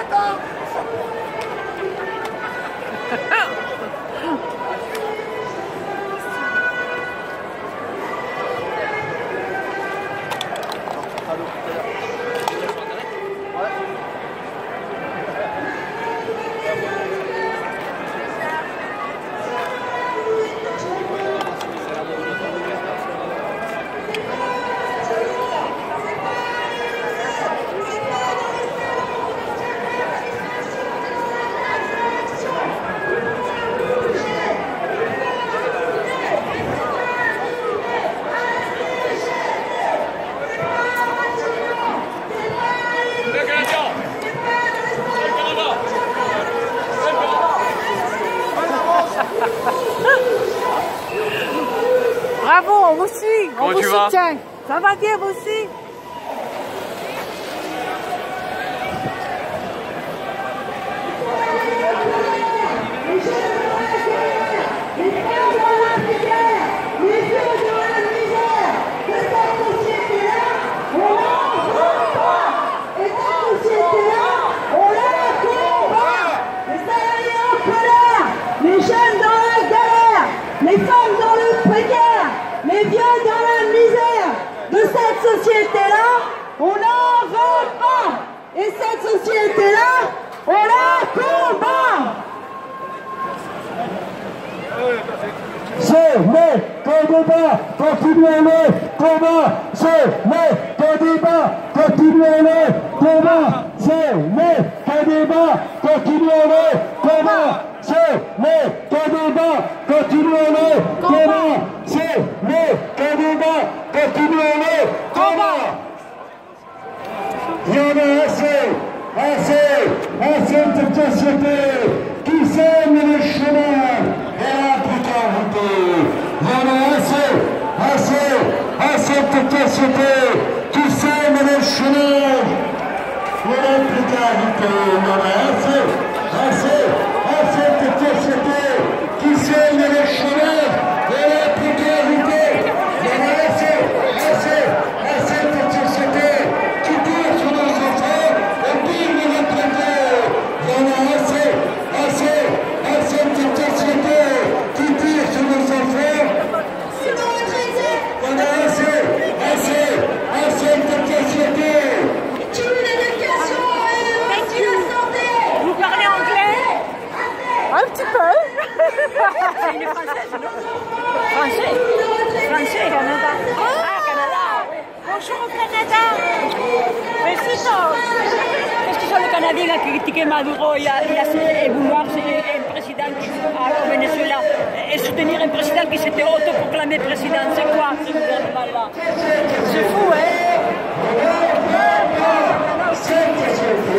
Bravo, on vous suit, on vous soutient. Ça va bien, vous aussi? Les jeunes dans la galère, les femmes dans le précaire, les vieux dans la misère de cette société-là, on n'en veut pas. Et cette société-là, on la combat. C'est les candidats, continuez les combats. C'est les candidats, continuez les combats. C'est les candidats, continuez les combats. C'est les candidats, continuez les combats. C'est les candidats, continuez les combats. Il y en a assez de cette société qui sème les chemins et la précarité. Il y en a assez de cette société qui sème les chemins et la précarité. Il y en a assez de cette société qui sème les chemins et la précarité. Il y en a assez de cette société qui tire sur nos enfants et pire de notre terre. Il y en a assez de cette société qui tire sur nos enfants. Il y en a assez de cette société. Tu l'éducation et aussi la santé. Vous parlez anglais? Un petit peu. C'est une française, non? Français, Canada. Ah, Canada. Bonjour au Canada. Besitos. Est-ce qu'ils sont les Canadiens à critiquer Maduro et vouloir un président au Venezuela et soutenir un président qui s'était autoproclamé président? C'est quoi ce gouvernement-là? C'est fou, hein? Cette société